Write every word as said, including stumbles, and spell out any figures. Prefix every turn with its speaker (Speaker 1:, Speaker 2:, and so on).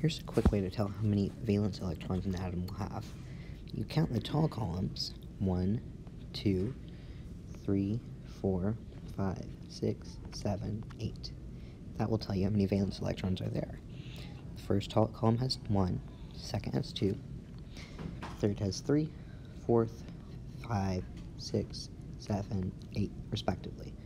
Speaker 1: Here's a quick way to tell how many valence electrons an atom will have. You count the tall columns, one, two, three, four, five, six, seven, eight. That will tell you how many valence electrons are there. The first tall column has one, second has two, third has three, fourth, five, six, seven, eight, respectively.